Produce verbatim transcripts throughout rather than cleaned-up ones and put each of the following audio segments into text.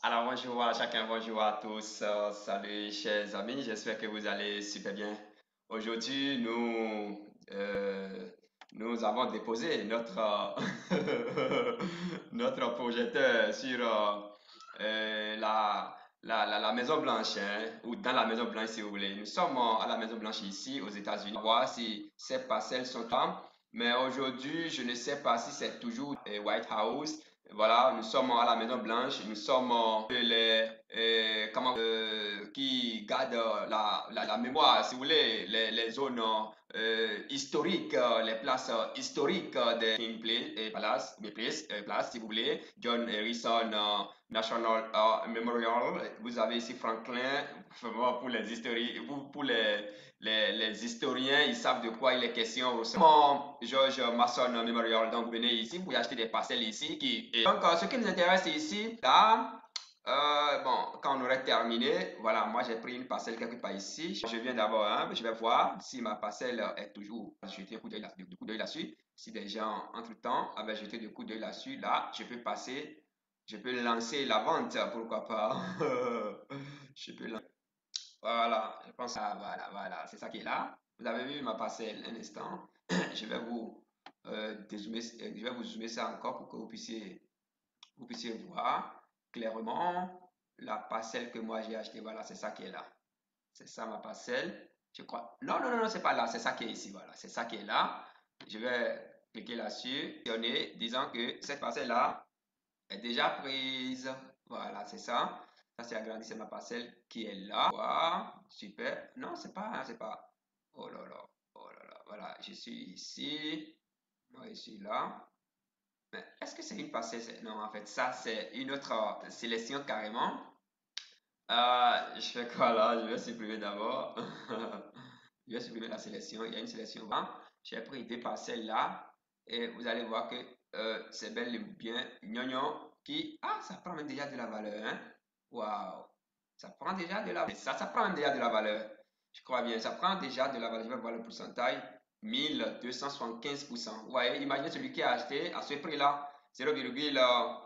Alors bonjour à chacun, bonjour à tous, euh, salut chers amis, j'espère que vous allez super bien. Aujourd'hui, nous, euh, nous avons déposé notre, euh, notre projecteur sur euh, euh, la, la, la, la Maison Blanche, hein, ou dans la Maison Blanche si vous voulez. Nous sommes euh, à la Maison Blanche ici aux États-Unis. On va voir si ces parcelles sont là. Mais aujourd'hui, je ne sais pas si c'est toujours euh, White House. Voilà, nous sommes à la Maison Blanche, nous sommes euh, les euh, comment, euh, qui gardent euh, la, la, la mémoire, si vous voulez, les, les zones euh, historiques, euh, les places euh, historiques euh, de King Place, et Palace, mais Place, euh, Place, si vous voulez, John Harrison euh, National euh, Memorial. Vous avez ici Franklin, pour les historiens, pour, pour les, les, les historiens, ils savent de quoi il est question. Bon, George Mason Memorial, donc venez ici, vous pouvez acheter des parcelles ici. Qui, et donc, euh, ce qui nous intéresse ici, là, euh, bon, quand on aurait terminé, voilà, moi j'ai pris une parcelle quelque part ici. Je viens d'abord, hein, je vais voir si ma parcelle est toujours. Jeter un coup d'œil là, de coup d'œil là-dessus. Si des gens, entre-temps, avaient jeté de coup d'œil là-dessus, là, je peux passer, je peux lancer la vente, pourquoi pas. Je peux lancer. Voilà, je pense, ah, voilà, voilà, c'est ça qui est là. Vous avez vu ma parcelle un instant. Je vais vous euh, dézoomer, euh, je vais vous zoomer ça encore pour que vous puissiez, vous puissiez voir clairement la parcelle que moi j'ai achetée. Voilà, c'est ça qui est là. C'est ça ma parcelle. Je crois. Non, non, non, non, c'est pas là. C'est ça qui est ici. Voilà, c'est ça qui est là. Je vais cliquer là-dessus, disant que cette parcelle-là est déjà prise. Voilà, c'est ça. Ça, c'est agrandi, c'est ma parcelle qui est là. Wow, super. Non, c'est pas, c'est pas. Oh là là, oh là là. Voilà, je suis ici. Moi, je suis là. Mais est-ce que c'est une parcelle? Non, en fait, ça, c'est une autre euh, sélection carrément. Euh, je fais quoi là? Je vais supprimer d'abord. Je vais supprimer la sélection. Il y a une sélection. J'ai pris deux parcelles là. Et vous allez voir que euh, c'est bel et bien gnognon qui. Ah, ça prend même déjà de la valeur. Hein? Waouh! Ça prend déjà de la valeur. Ça, ça prend même déjà de la valeur. Je crois bien. Ça prend déjà de la valeur. Je vais voir le pourcentage. mille deux cent soixante-quinze pour cent. Vous voyez, imaginez celui qui a acheté à ce prix-là. zéro virgule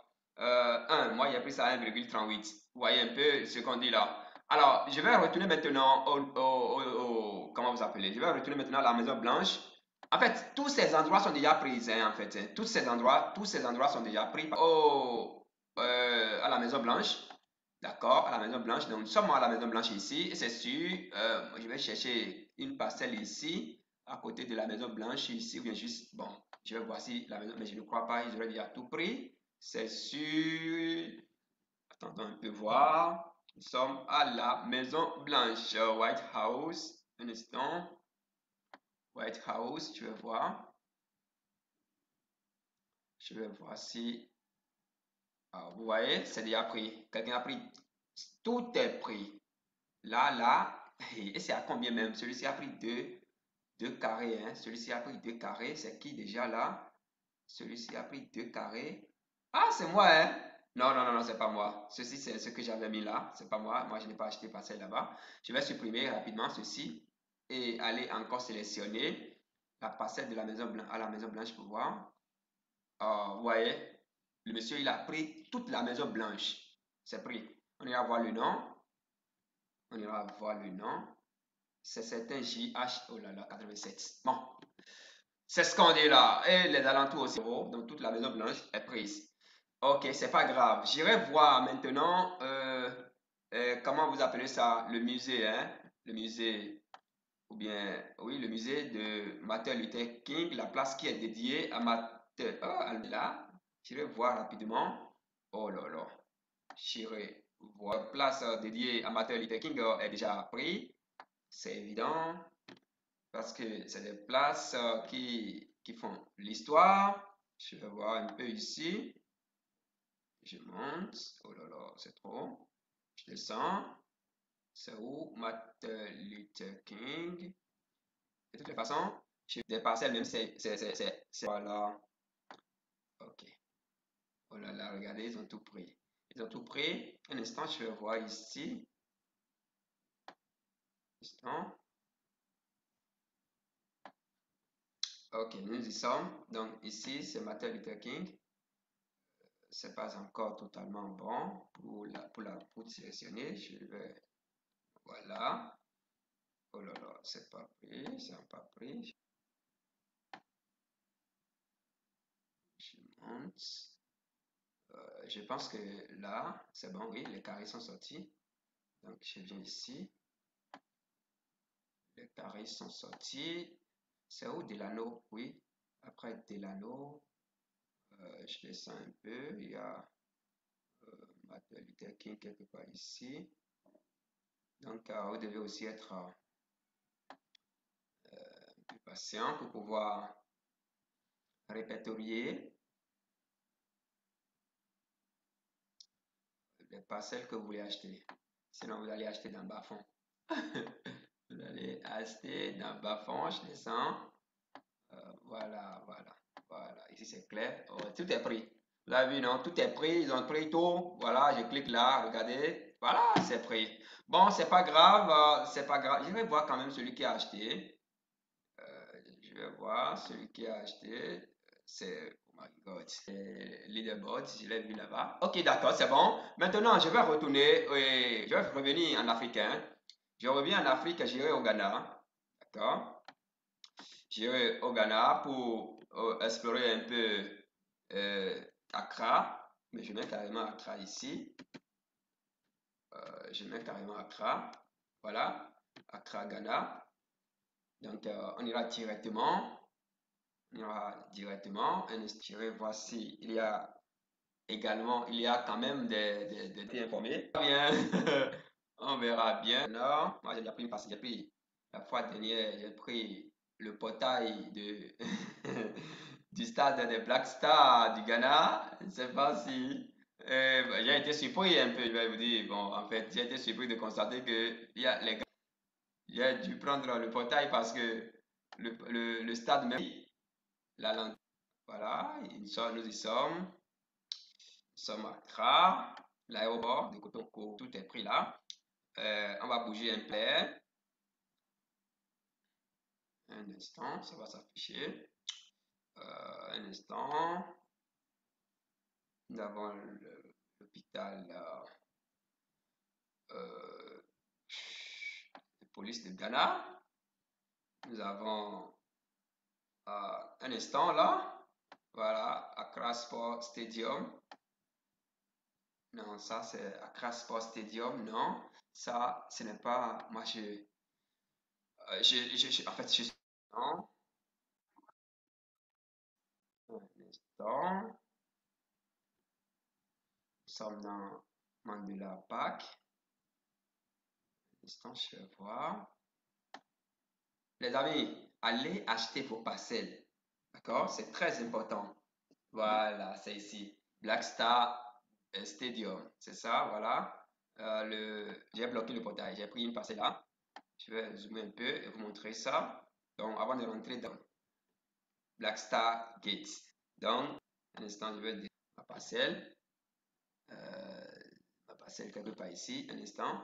un. Moi, j'ai pris ça à un virgule trente-huit. Vous voyez un peu ce qu'on dit là. Alors, je vais retourner maintenant au, au, au, au- comment vous appelez? Je vais retourner maintenant à la Maison Blanche. En fait, tous ces endroits sont déjà pris, hein, en fait. Hein. Tous ces endroits, tous ces endroits sont déjà pris au, euh, à la Maison Blanche. D'accord, à la Maison Blanche. Donc, nous sommes à la Maison Blanche ici. Et c'est sûr, euh, je vais chercher une parcelle ici, à côté de la Maison Blanche ici, ou bien juste, bon, je vais voir si la maison, mais je ne crois pas, ils auraient déjà tout pris. C'est sûr. Attendons un peu voir. Nous sommes à la Maison Blanche, White House. Un instant. White House, je vais voir. Je vais voir si. Ah, vous voyez, c'est déjà pris. Quelqu'un a pris. Tout est pris. Là, là. Et c'est à combien même? Celui-ci a pris deux, deux carrés. Hein? Celui-ci a pris deux carrés. C'est qui déjà là? Celui-ci a pris deux carrés. Ah, c'est moi, hein? Non, non, non, non, c'est pas moi. Ceci, c'est ce que j'avais mis là. C'est pas moi. Moi, je n'ai pas acheté parcelle là-bas. Je vais supprimer rapidement ceci et aller encore sélectionner la parcelle de la maison blanche à la Maison Blanche pour voir. Ah, vous voyez, le monsieur, il a pris toute la Maison Blanche. C'est pris. On ira voir le nom. On ira voir le nom. C'est certain J H, oh là là, quatre-vingt-sept. Bon, c'est ce qu'on dit là. Et les alentours aussi. Donc toute la Maison Blanche est prise. Ok, c'est pas grave. J'irai voir maintenant, euh, euh, comment vous appelez ça, le musée, hein? Le musée, ou bien, oui, le musée de Martin Luther King, la place qui est dédiée à Martin. Oh, là, j'irai voir rapidement. Oh là là, j'irai voir. La place euh, dédiée à Martin Luther King euh, est déjà prise, c'est évident, parce que c'est des places euh, qui, qui font l'histoire. Je vais voir un peu ici. Je monte. Oh là là, c'est trop. Je descends. C'est où? Martin Luther King. De toutes les façons, j'ai des parcelles, même c'est. c'est, c'est, c'est, c'est- Voilà. Ok. Oh là là, regardez, ils ont tout pris. Ils ont tout pris. Un instant, je vais voir ici. Un instant. Ok, nous y sommes. Donc ici, c'est Martin Luther King. c'est pas encore totalement bon pour la, pour la pour sélectionner. Je vais, voilà. Oh là là, c'est pas pris, c'est pas pris. Je monte. Euh, je pense que là, c'est bon, oui, les carrés sont sortis. Donc, je viens ici. Les carrés sont sortis. C'est où Delano? Oui. Après Delano, euh, je descends un peu. Il y a euh, Martin Luther King quelque part ici. Donc, euh, vous devez aussi être euh, un peu patient pour pouvoir répertorier les parcelles que vous voulez acheter. Sinon, vous allez acheter dans le bas-fond. Vous allez acheter dans le bas-fond. Je descends. Euh, voilà, voilà, voilà. Ici, c'est clair. Oh, tout est pris. Vous avez vu, non? Tout est pris. Ils ont pris tout. Voilà, je clique là. Regardez. Voilà, c'est pris. Bon, c'est pas grave. euh, c'est pas grave. Je vais voir quand même celui qui a acheté. Euh, je vais voir celui qui a acheté. C'est, oh my god, c'est Leaderboard. Je l'ai vu là-bas. Ok, d'accord, c'est bon. Maintenant, je vais retourner. Et je vais revenir en Afrique. Hein. Je reviens en Afrique. J'irai au Ghana. D'accord? J'irai au Ghana pour euh, explorer un peu euh, Accra, mais je mets carrément Accra ici. Euh, je mets carrément Accra. Voilà, Accra, Ghana. Donc, euh, on ira directement. On ira directement. J'irai voir si il y a également, il y a quand même des, des, des, des informés. Bien, on verra bien. Non, moi j'ai déjà pris une passe, j'ai pris la fois dernière, j'ai pris le portail de du stade des Black Stars du Ghana. Je ne sais pas si euh, bah, j'ai été surpris un peu, je vais vous dire. Bon, en fait, j'ai été surpris de constater que il y a les gars, j'ai dû prendre le portail parce que le, le, le stade même, la langue, voilà, nous y sommes. Nous sommes à Accra, l'aéroport de Kotoko, tout est pris là. Euh, on va bouger un peu. Un instant, ça va s'afficher. Euh, un instant. Nous avons l'hôpital euh, de police de Ghana. Nous avons euh, un instant là. Voilà, Accra Sport Stadium. Non, ça c'est Accra Sport Stadium. Non, ça ce n'est pas. Moi je. euh, je, je, je- en fait, je. Non, un instant. Nous sommes dans Mandela Park. Un instant, je vais voir. Les amis, allez acheter vos parcelles. D'accord? C'est très important. Voilà, c'est ici. Black Star euh, Stadium. C'est ça, voilà. Euh, le... J'ai bloqué le portail. J'ai pris une parcelle là. Je vais zoomer un peu et vous montrer ça. Donc, avant de rentrer dans Black Star Gate. Donc, un instant, je vais dire ma parcelle. Euh, ma parcelle quelque part ici. Un instant.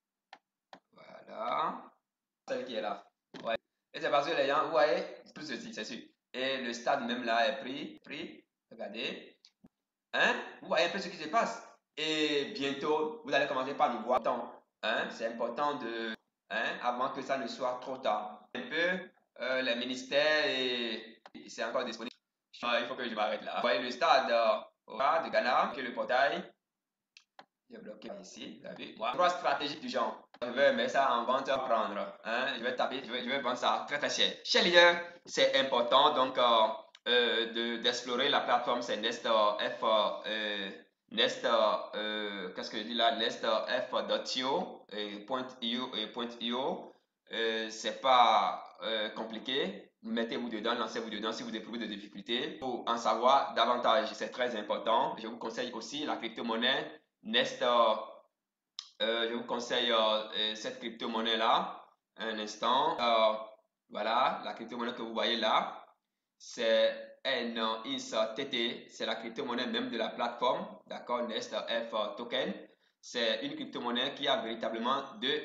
Voilà. Celle qui est là. Ouais. Et c'est parce que les gens, vous voyez, tout ceci, c'est sûr. Et le stade même là est pris. Pris. Regardez. Hein? Vous voyez un peu ce qui se passe. Et bientôt, vous allez commencer par nous voir. Hein? C'est important de, hein, avant que ça ne soit trop tard. Un peu, euh, les ministères et, et c'est encore disponible. Ah, il faut que je m'arrête là. Vous voyez le stade euh, de Ghana, qui est le portail. J'ai bloqué ici, vous avez vu. Trois stratégies du genre. Je vais mettre ça en vente à prendre. Hein? Je vais taper, je vais, je vais vendre ça très très cher. Chez leader, c'est important donc euh, euh, d'explorer de, la plateforme, c'est Nest F. Euh, Nest, euh, qu'est-ce que je dis là? Nest F.io et point .io et point .io. Euh, c'est pas euh, compliqué. Mettez-vous dedans, lancez-vous dedans si vous éprouvez des difficultés. Pour en savoir davantage, c'est très important. Je vous conseille aussi la crypto-monnaie Nest. Euh, je vous conseille euh, cette crypto-monnaie là. Un instant. Euh, voilà, la crypto-monnaie que vous voyez là, c'est N I S T T. C'est la crypto-monnaie même de la plateforme. D'accord, Nest F Token. C'est une crypto-monnaie qui a véritablement de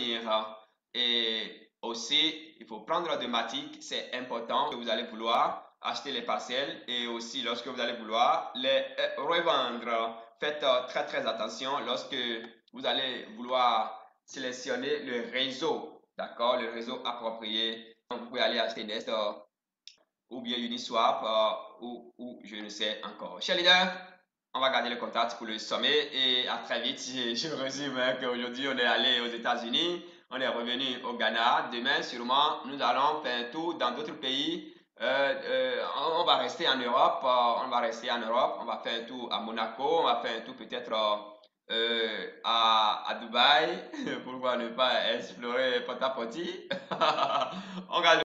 l'avenir. Et aussi, il faut prendre de matic. C'est important que vous allez vouloir acheter les parcelles et aussi lorsque vous allez vouloir les euh, revendre. Faites euh, très très attention lorsque vous allez vouloir sélectionner le réseau, d'accord, le réseau approprié. Donc, vous pouvez aller acheter Nest euh, ou bien Uniswap euh, ou, ou je ne sais encore. Chers leaders, on va garder le contact pour le sommet et à très vite. Je, je résume hein, qu'aujourd'hui on est allé aux États-Unis, on est revenu au Ghana. Demain, sûrement, nous allons faire un tour dans d'autres pays. Euh, euh, on va rester en Europe, euh, on va rester en Europe, on va faire un tour à Monaco, on va faire un tour peut-être euh, à, à Dubaï. Pourquoi ne pas explorer Port-à-Port? On va